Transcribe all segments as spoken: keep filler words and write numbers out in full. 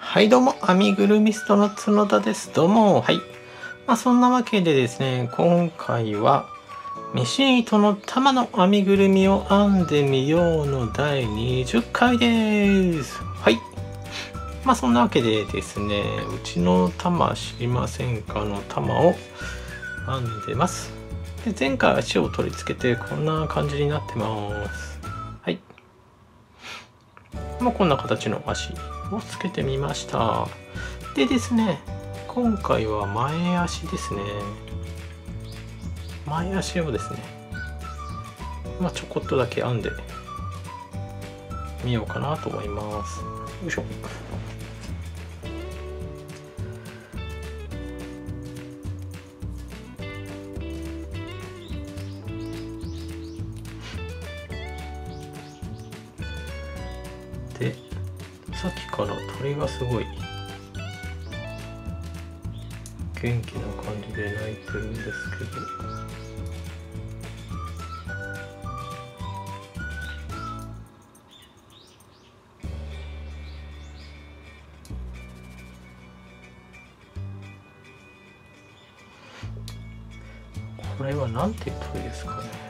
はい、どうも、編みぐるみストの角田です。どうも、はい。まあ、そんなわけでですね、今回は、ミシン糸の玉の編みぐるみを編んでみようのだいにじゅっかいです。はい。まあ、そんなわけでですね、うちの玉知りませんかの玉を編んでます。で、前回足を取り付けて、こんな感じになってます。はい。もうこんな形の足をつけてみました。でですね、今回は前足ですね。前足をですね、まあ、ちょこっとだけ編んでみようかなと思います。よいしょ。で、さっきから鳥がすごい元気な感じで鳴いてるんですけど、これはなんて鳥ですかね。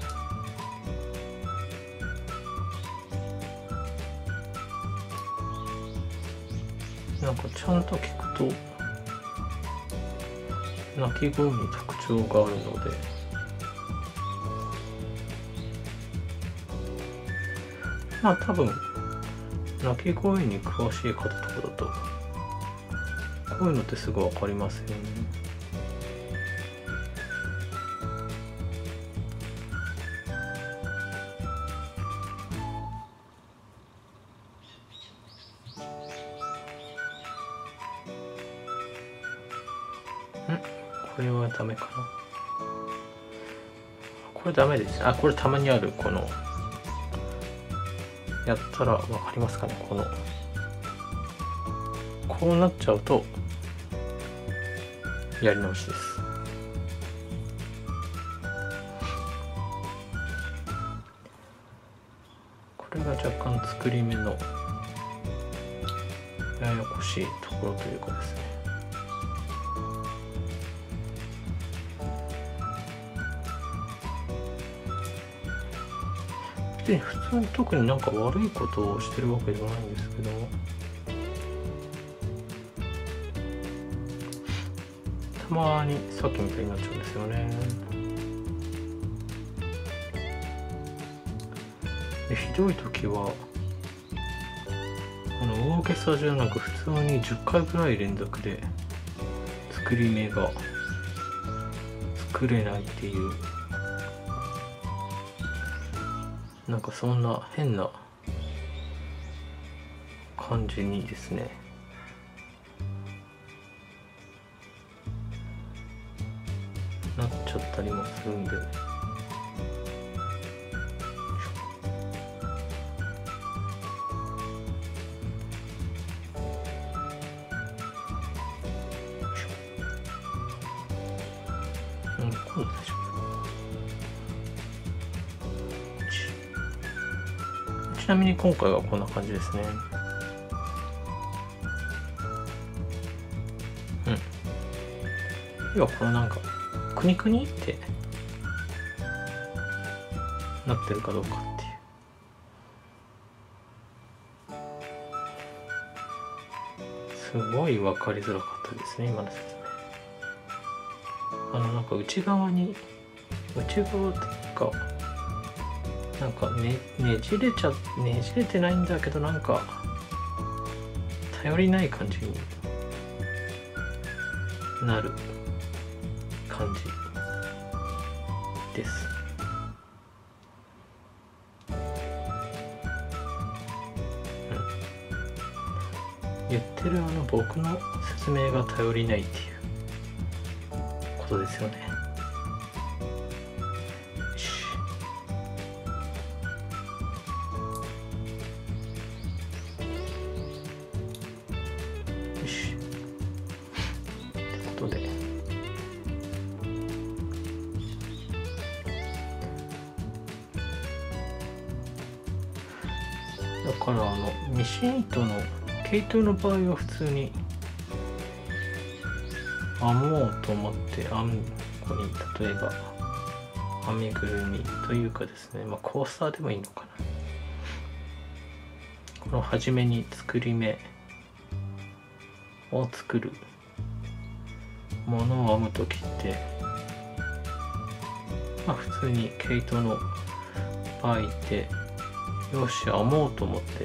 なんかちゃんと聞くと鳴き声に特徴があるので、まあ多分鳴き声に詳しい方とかだとこういうのってすぐ分かりますよね。んこれはダメかな。これダメです。あ、これたまにあるこのやったら分かりますかね。このこうなっちゃうとやり直しです。これが若干作り目のややこしいところというかですね。で普通に特になんか悪いことをしてるわけではないんですけども、たまにさっきみたいになっちゃうんですよね。でひどい時はこの大げさじゃなく普通にじゅっかいぐらい連続で作り目が作れないっていう、なんかそんな変な感じにですねなっちゃったりもするんで、うん、今度大丈夫。ちなみに今回はこんな感じですね。うん。要はこのなんかくにくにってなってるかどうかっていう。すごい分かりづらかったですね、今の説明。あのなんか内側に内側っていうかなんかねねじれちゃねじれてないんだけど、なんか頼りない感じになる感じです。うん、言ってるあの僕の説明が頼りないっていうことですよね。よし。ってことで、だからあのミシン糸の毛糸の場合は普通に編もうと思って編むここに例えば編みぐるみというかですね、まあコースターでもいいのかな。この初めに作り目を作るものを編む時って、まあ普通に毛糸の場合ってよし編もうと思って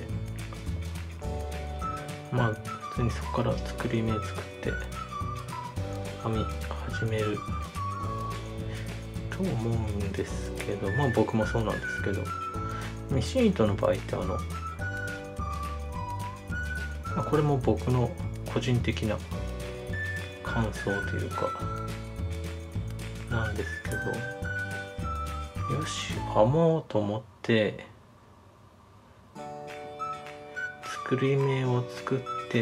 まあ普通にそこから作り目作って編み始めると思うんですけど、まあ僕もそうなんですけど、ミシン糸の場合ってあの、まあ、これも僕の個人的な感想というかなんですけど、よし編もうと思って作り目を作って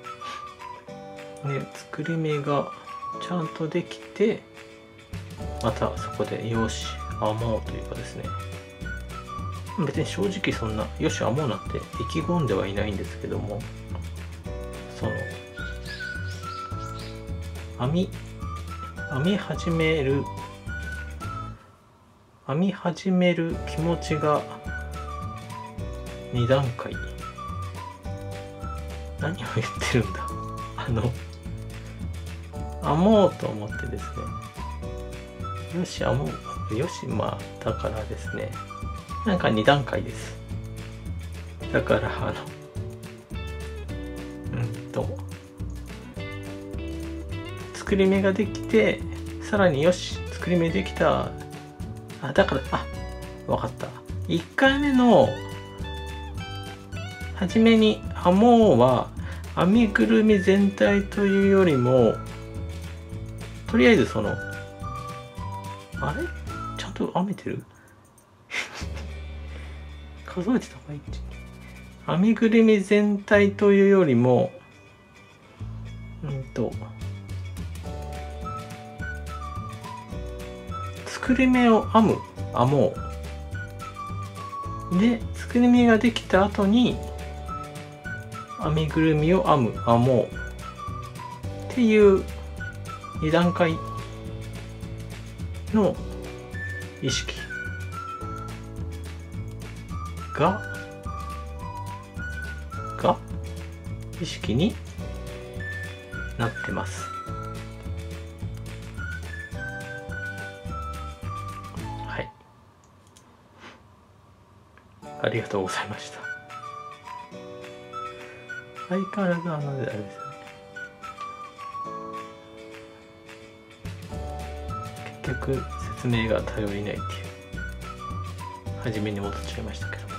で作り目がちゃんとできてまたそこでよし編もうというかですね、別に正直そんなよし編もうなんて意気込んではいないんですけども、その編み編み始める編み始める気持ちがに段階、何を言ってるんだあの編もうと思ってですね、よし編もうよしまあだからですね、なんかに段階です。だからあのうんと作り目ができて、さらによし作り目できた、あだからあわかった、いっかいめの初めに編もうは編みぐるみ全体というよりもとりあえずそのあれちゃんと編めてる数えてたかいち編みぐるみ全体というよりもうんと作り目を編む編もうで作り目ができた後に編みぐるみを編む編もうっていうに段階の意識がが意識になってます。はい、ありがとうございました。相変わらずあのあれですよね、結局説明が頼りないっていう、初めに戻っちゃいましたけど、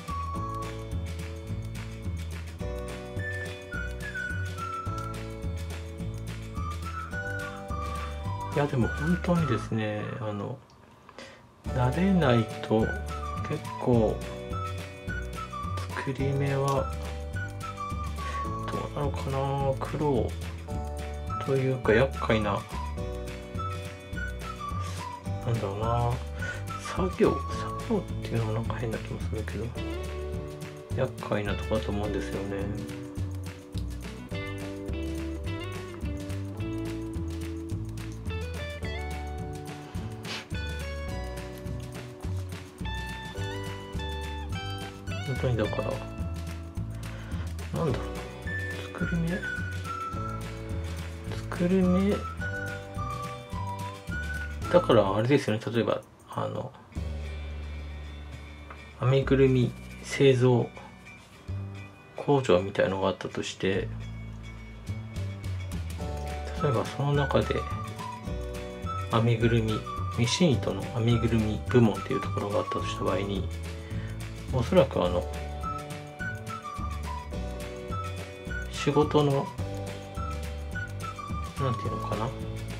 いやでも本当にですね、あの慣れないと結構作り目はどうなのかな、苦労というか厄介な、なんだろうな、作業作業っていうのもなんか変な気もするけど厄介なとこだと思うんですよね。本当にだからなんだろう、作り目作り目だからあれですよね、例えばあの編みぐるみ製造工場みたいのがあったとして、例えばその中で編みぐるみミシン糸の編みぐるみ部門っていうところがあったとした場合に、おそらくあの仕事のなんていうのかな、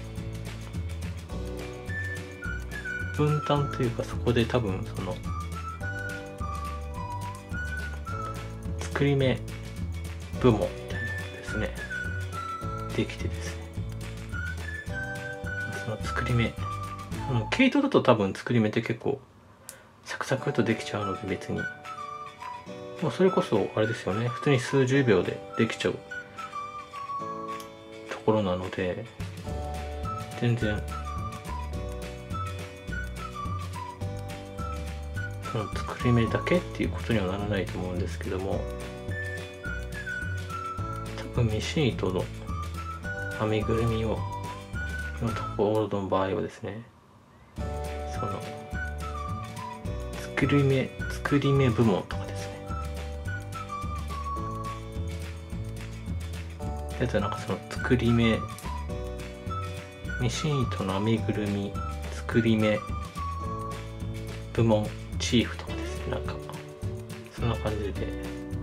分担というか、そこで多分その作り目部門みたいなのがですねできてですね、その作り目、あの毛糸だと多分作り目って結構サクサクっとできちゃうので別にもうそれこそあれですよね、普通に数十秒でできちゃうところなので、全然その作り目だけっていうことにはならないと思うんですけども、多分ミシン糸の編みぐるみをのところの場合はですね、その作り目作り目部門とかですね、あとはなんかその作り目ミシン糸の編みぐるみ作り目部門チーフとかですね、なんかそんな感じで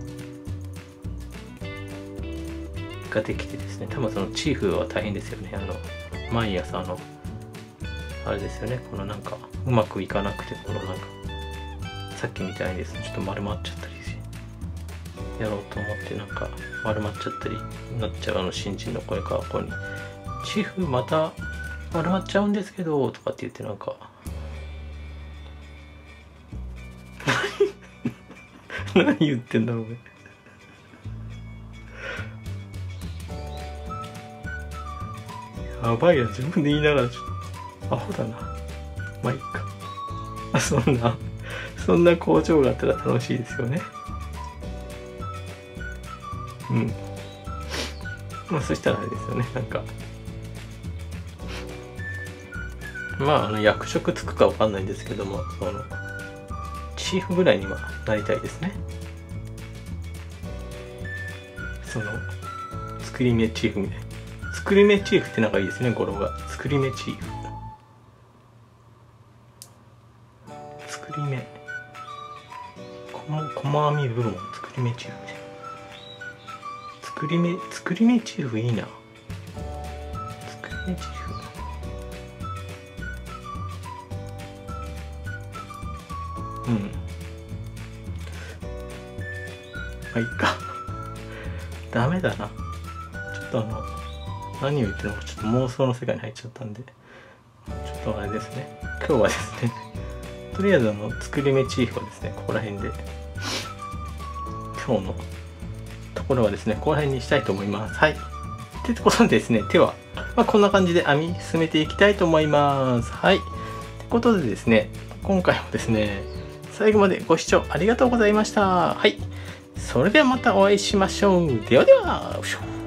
ができてですね、多分そのチーフは大変ですよね。あの毎朝あのあれですよね、このなんかうまくいかなくて、このなんかさっきみたいにですね、ちょっと丸まっちゃったりしてやろうと思ってなんか丸まっちゃったりなっちゃう、あの新人の声からここに「チーフまた丸まっちゃうんですけど」とかって言って、なんか何言ってんだろうね。やばいや、自分で言いながらちょっとアホだな。まあいっか。あ、そんなそんな工場があったら楽しいですよね。うん。まあそしたらあれですよね、なんかまああの役職つくかわかんないんですけども、そのチーフぐらいにはなりたいですね。その作り目チーフみたいな。作り目チーフってなんかいいですね、語呂が。作り目チーフ。作り目。細編み部門作り目チーフみたいな。作り目、作り目チーフいいな。作り目チーフ。うん。まあいいか。ダメだな。ちょっとあの、何を言ってるのかちょっと妄想の世界に入っちゃったんで、ちょっとあれですね。今日はですね、とりあえずあの、作り目チーフはですね、ここら辺で、今日のところはですね、ここら辺にしたいと思います。はい。ということでですね、手は、まあ、こんな感じで編み進めていきたいと思います。はい。ということでですね、今回もですね、最後までご視聴ありがとうございました。はい。それではまたお会いしましょう。ではでは。